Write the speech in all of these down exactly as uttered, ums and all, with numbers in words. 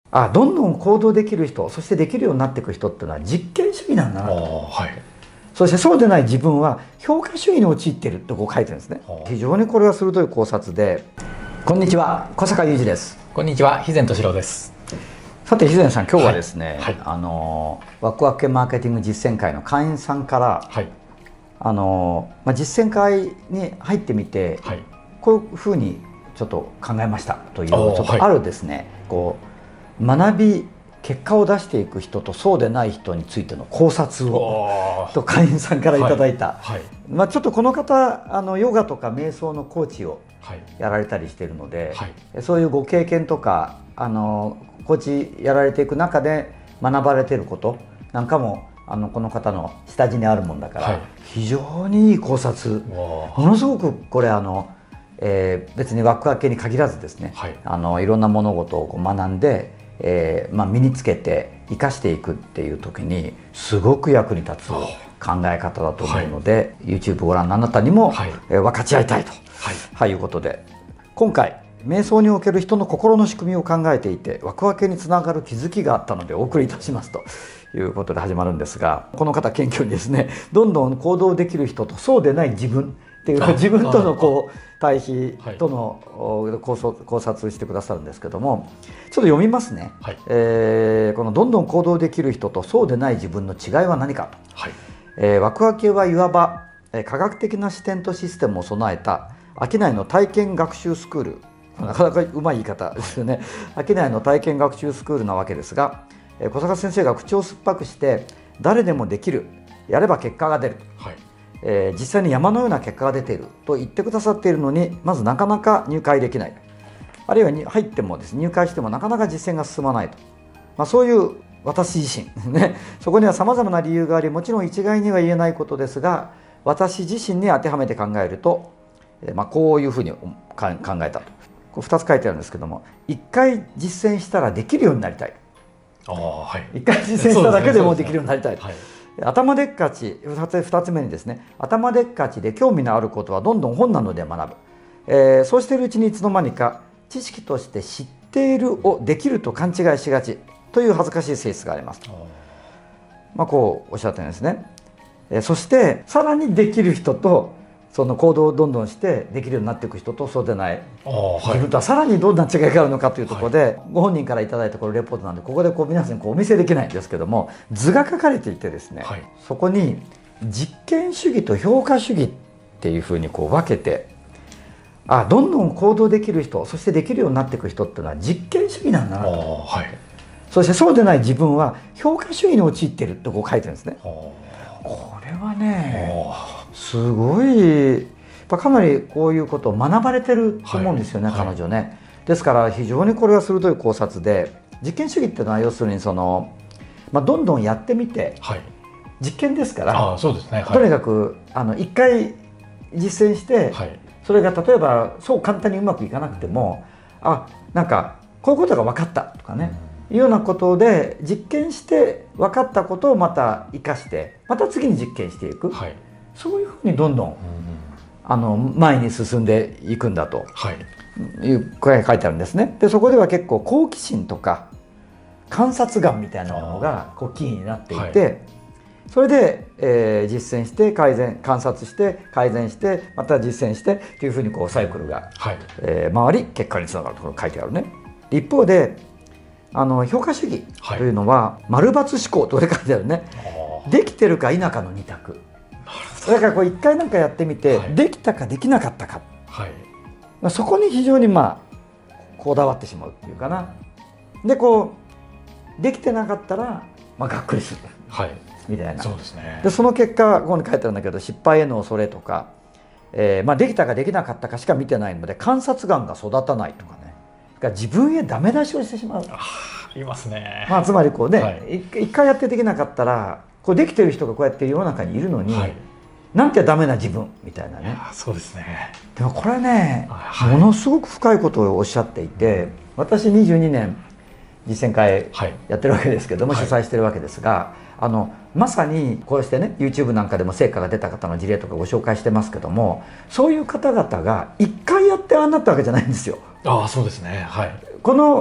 あ、どんどん行動できる人、そしてできるようになっていく人っていうのは実験主義なんだなと、はい、そしてそうでない自分は評価主義に陥っているとこう書いてるんですね。非常にこれは鋭い考察で。こんにちは、小坂雄二です。 こんにちは、肥前俊郎です。 さて肥前さん、今日はですね、 はいはい、 あのワクワク系マーケティング実践会の会員さんから、はい、あのまあ、実践会に入ってみて、はい、こういうふうにちょっと考えましたという、ちょっとあるですね、はい、こう学び結果を出していく人とそうでない人についての考察をと会員さんからいただいた、はいはい、まあ、ちょっとこの方あのヨガとか瞑想のコーチをやられたりしているので、はい、そういうご経験とかあのコーチやられていく中で学ばれていることなんかもあのこの方の下地にあるもんだから、はい、非常にいい考察、ものすごくこれあの、えー、別にワクワク系に限らずですね、はい、あのいろんな物事をこう学んで、えーまあ、身につけて生かしていくっていう時にすごく役に立つ考え方だと思うので、はい、YouTube ご覧のあなたにも、はい、えー、分かち合いたいと、はいはい、いうことで今回瞑想における人の心の仕組みを考えていてワクワク系につながる気づきがあったのでお送りいたしますということで始まるんですが、この方謙虚にですね、どんどん行動できる人とそうでない自分っていう自分とのこう対比との考察してくださるんですけども、ちょっと読みますね、はい、えー、このどんどん行動できる人とそうでない自分の違いは何かと、はい、えー、ワクワク系はいわば科学的な視点とシステムを備えた商いの体験学習スクール、なかなかうまい言い方ですよね。商いの体験学習スクールなわけですが、小坂先生が口を酸っぱくして誰でもできる、やれば結果が出る、はい、えー、実際に山のような結果が出ていると言ってくださっているのにまずなかなか入会できない、あるいはに入ってもですね、入会してもなかなか実践が進まないと、まあ、そういう私自身ね、そこにはさまざまな理由があり、もちろん一概には言えないことですが、私自身に当てはめて考えると、えーまあ、こういうふうに考えたと。こうふたつ書いてあるんですけども、いっかい実践したらできるようになりたい、あ、はい、いっかい実践しただけでもできるようになりたい、はい、頭でっかち、ふたつ、ふたつめにですね、頭でっかちで興味のあることはどんどん本なので学ぶ、えー、そうしているうちにいつの間にか知識として知っているをできると勘違いしがちという恥ずかしい性質がありますと、まあ、こうおっしゃってるんですね。えー、そしてさらにできる人とその行動をどんどんしてできるようになっていく人とそうでない、はい、自分とはさらにどんな違いがあるのかというところで、はい、ご本人からいただいたこのレポートなんでここでこう皆さんにこうお見せできないんですけども、図が書かれていてですね、はい、そこに実験主義と評価主義っていうふうにこう分けて、あ、どんどん行動できる人、そしてできるようになっていく人っていうのは実験主義なんだなと、はい、そしてそうでない自分は評価主義に陥っているとこう書いてるんですね。これはね、すごいかなりこういうことを学ばれてると思うんですよね、はい、彼女ね、はい、ですから非常にこれは鋭い考察で、実験主義っていうのは要するにその、まあ、どんどんやってみて、はい、実験ですから、あ、そうですね、はい、とにかくあのいっかい実践して、はい、それが例えばそう簡単にうまくいかなくても、あ、なんかこういうことが分かったとかね、うん、いうようなことで実験して分かったことをまた生かしてまた次に実験していく、はい、そういうふうにどんどん、うん、あの前に進んでいくんだという声が書いてあるんですね。でそこでは結構好奇心とか観察眼みたいなものがこうキーになっていて、はい、それで、えー、実践して改善、観察して改善してまた実践してというふうにこうサイクルが、はい、えー、回り結果につながるところが書いてあるね。一方であの評価主義というのは、はい、丸×思考と書いてあるね。できてるか否かの二択。だからこう一回なんかやってみて、はい、できたかできなかったか、はい、まあ、そこに非常にまあこだわってしまうっていうかな。でこうできてなかったら、まあ、がっくりする、はい、みたいな。そうですね。でその結果ここに書いてあるんだけど、失敗への恐れとか、えーまあ、できたかできなかったかしか見てないので観察眼が育たないとかね、だから自分へダメ出しをしてしまう。あ、いますね。まあ、つまりこうね、はい、一回やってできなかったらこうできてる人がこうやって世の中にいるのに、はい、なんてダメな自分みたいなね。そうですね。でもこれね、はい、ものすごく深いことをおっしゃっていて、私にじゅうにねん実践会やってるわけですけども、はい、主催してるわけですが、あのまさにこうしてね YouTube なんかでも成果が出た方の事例とかご紹介してますけども、そういう方々がいっかいやってああなったわけじゃないんですよ。ああ、そうですね。はい。この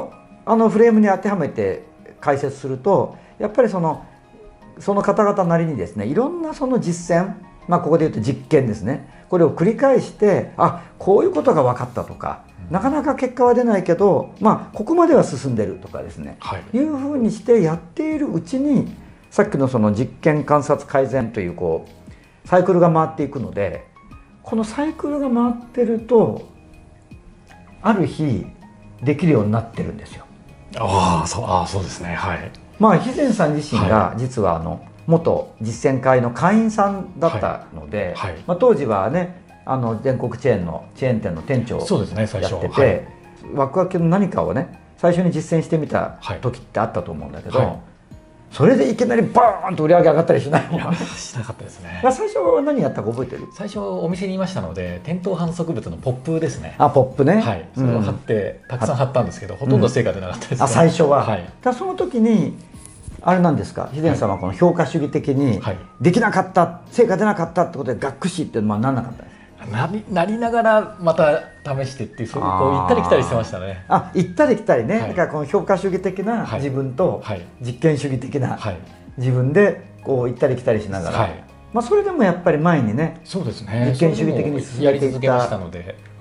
あのフレームに当てはめて解説すると、やっぱりそのその方々なりにですね、いろんなその実践、まあ、ここで言うと実験ですね、これを繰り返して、あ、こういうことが分かったとか、なかなか結果は出ないけど、まあ、ここまでは進んでるとかですね、はい、いうふうにしてやっているうちに、さっきのその実験観察改善というこうサイクルが回っていくので、このサイクルが回ってるとある日できるようになってるんですよ。 ああ、そう、ああ、そうですね。はい。 まあ、肥前さん自身が実はあの元実践会の会員さんだったので、はいはい、まあ、当時はね、あの全国チェーンのチェーン店の店長をやってて、はい、ワクワクの何かをね最初に実践してみた時ってあったと思うんだけど、はいはい、それでいきなりバーンと売り上げ上がったりしないもん。 しなかったですね。 最初は何やったか覚えてる？ 最初お店にいましたので、店頭販促物のポップですね。 あ、ポップね。 はい。それを貼って、うん、たくさん貼ったんですけど、ほとんど成果出なかったですね。 あ、最初は。 はい。 だその時にあれなんですか、肥前さんはこの評価主義的にできなかった、はい、成果出なかったってことでがっくしっていうのはなんなかったんですか？ なり、なりながらまた試してっていう、そういうこう行ったり来たりしてましたね。 あ、行ったり来たりね。はい、だからこの評価主義的な自分と実験主義的な自分でこう行ったり来たりしながら、はい、まあそれでもやっぱり前にね、 そうですね、 実験主義的に進めていった、 やり続けましたので、うん、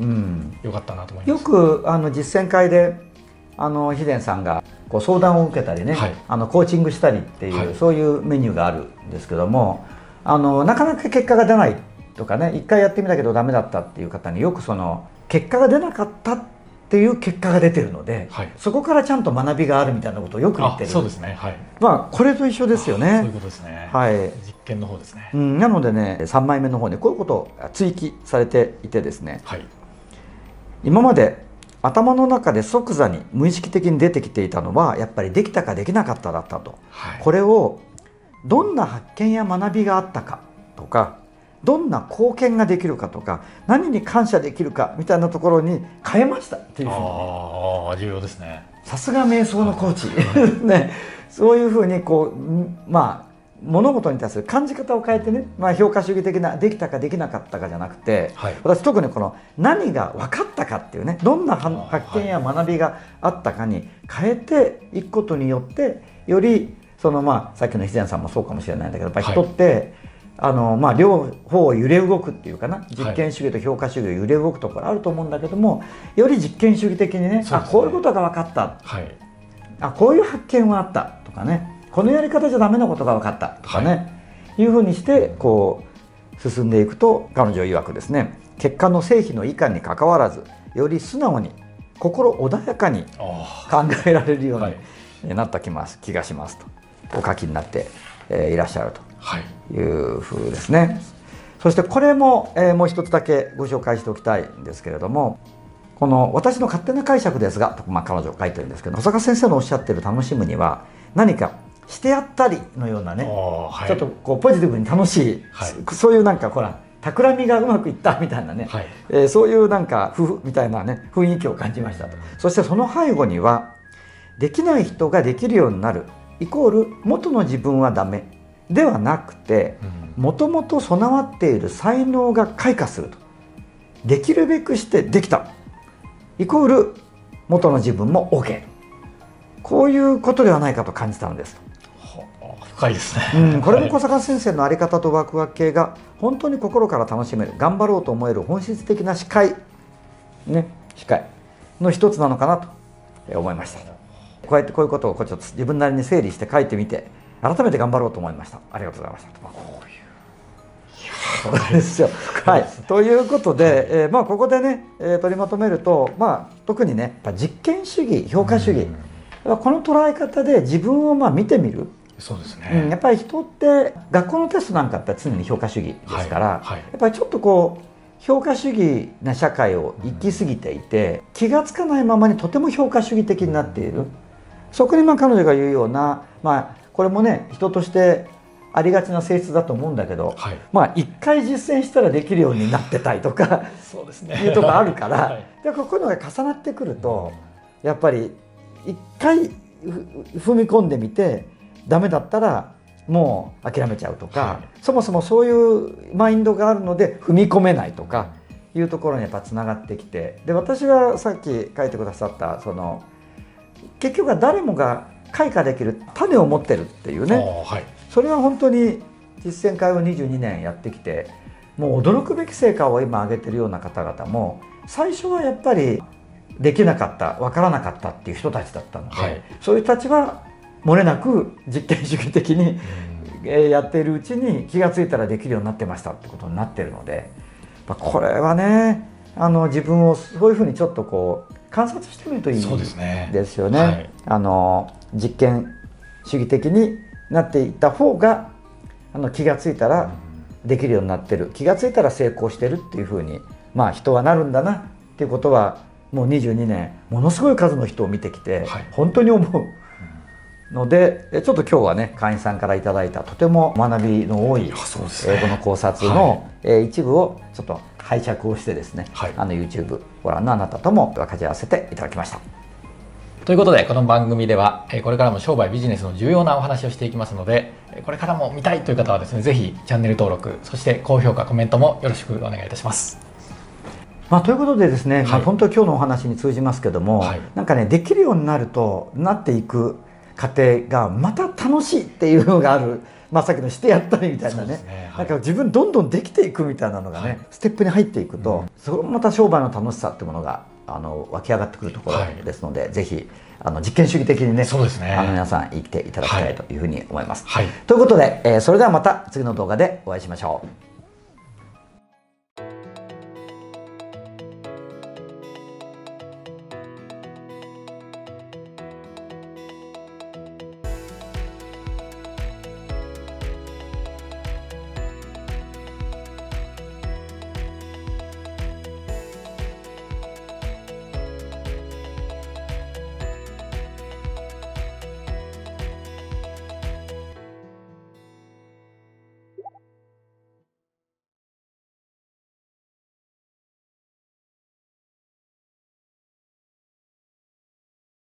よかったなと思います。 よくあの実践会であの肥前さんがこう相談を受けたりね、はい、あのコーチングしたりっていう、はい、そういうメニューがあるんですけども、あのなかなか結果が出ないとかね、一回やってみたけどダメだったっていう方によくその結果が出なかったっていう結果が出てるので、はい、そこからちゃんと学びがあるみたいなことをよく言ってる。 そうですね、はい、 まあこれと一緒ですよね。 そういうことですね、 はい、 実験の方ですね、 うん、なのでね、さんまいめの方にこういうことを追記されていてですね、はい、今まで頭の中で即座に無意識的に出てきていたのはやっぱりできたかできなかっただったと、はい、これをどんな発見や学びがあったかとか、どんな貢献ができるかとか、何に感謝できるかみたいなところに変えましたっていうふうに。 ああ、重要ですね。 さすが瞑想のコーチね、そういうふうにこう、まあ物事に対する感じ方を変えてね、まあ、評価主義的なできたかできなかったかじゃなくて、はい、私特にこの何が分かったかっていうね、どんな発見や学びがあったかに変えていくことによって、よりそのまあさっきの肥前さんもそうかもしれないんだけど、やっぱり人って、はい、あのまあ両方揺れ動くっていうかな、実験主義と評価主義が揺れ動くところあると思うんだけども、より実験主義的に ね, ねあこういうことが分かった、はい、あこういう発見はあったとかね、このやり方じゃダメなことが分かったとかね、はい、いうふうにしてこう進んでいくと、彼女曰くですね、結果の成否のいかんにかかわらず、より素直に心穏やかに考えられるようになった気がしますとお書きになっていらっしゃるというふうですね。はい、そしてこれももう一つだけご紹介しておきたいんですけれども、この私の勝手な解釈ですがと、まあ、彼女が書いてるんですけど、保坂先生のおっしゃってる楽しむには何かしてやったりのようなね、はい、ちょっとこうポジティブに楽しい、はい、そういうなんかほら企みがうまくいったみたいなね、はい、えー、そういうなんか夫婦みたいなね雰囲気を感じましたと。そしてその背後には、できない人ができるようになるイコール元の自分はダメではなくて、もともと備わっている才能が開花すると、できるべくしてできたイコール元の自分も OK、 こういうことではないかと感じたのです。 深いですね、 うん、これも小坂先生の在り方とワクワク系が本当に心から楽しめる、頑張ろうと思える本質的な視界、ね、視界の一つなのかなと思いました。こうやってこういうことをこうちょっと自分なりに整理して書いてみて、改めて頑張ろうと思いました。ありがとうございました。まあ、こういうそうですよ。はい、ということで、はい、えー、まあここでね、えー、取りまとめると、まあ、特にねやっぱ実験主義評価主義、この捉え方で自分をまあ見てみる。 そうですね、 うん、やっぱり人って学校のテストなんかやっぱり常に評価主義ですから、はいはい、やっぱりちょっとこう評価主義な社会を生きすぎていて、うん、気がつかないままにとても評価主義的になっている。そこにまあ彼女が言うような、まあ、これもね人としてありがちな性質だと思うんだけど、はい、まあ一回実践したらできるようになってたいとかそうですね、いうとこあるから、はい、でこういうのが重なってくると、やっぱり一回踏み込んでみてダメだったらもう諦めちゃうとか、はい、そもそもそういうマインドがあるので踏み込めないとかいうところにやっぱつながってきて、で私はさっき書いてくださったその結局は誰もが開花できる種を持ってるっていうね、 はい、 それは本当に実践会をにじゅうにねんやってきてもう驚くべき成果を今上げてるような方々も最初はやっぱりできなかった分からなかったっていう人たちだったので、はい、そういう人たちは漏れなく実験主義的にやっているうちに気が付いたらできるようになってましたってことになってるので、これはねあの自分をそういうふうにちょっとこう観察してみるといいですよね。はい、あの実験主義的になっていった方があの気が付いたらできるようになってる、気が付いたら成功してるっていうふうに、まあ、人はなるんだなっていうことはもうにじゅうにねんものすごい数の人を見てきて、はい、本当に思うので、ちょっと今日はね会員さんからいただいたとても学びの多い英語の考察の一部をちょっと拝借をしてですね、はい、あの YouTube ご覧のあなたとも分かち合わせていただきました。 ということでこの番組ではこれからも商売ビジネスの重要なお話をしていきますので、これからも見たいという方はですね、ぜひチャンネル登録、そして高評価コメントもよろしくお願いいたします。 まあ、ということでですね、はい、まあ、本当今日のお話に通じますけども、はい、なんかねできるようになるとなっていく過程がまた楽しいっていうのがある、まあ、さっきのしてやったりみたいな ね, ね、はい、なんか自分どんどんできていくみたいなのがね、はい、ステップに入っていくと、うん、それもまた商売の楽しさっていうものがあの湧き上がってくるところですので、はい、ぜひあの実験主義的にね、そうですね、あの皆さん生きていただきたいというふうに思います。はい、ということで、えー、それではまた次の動画でお会いしましょう。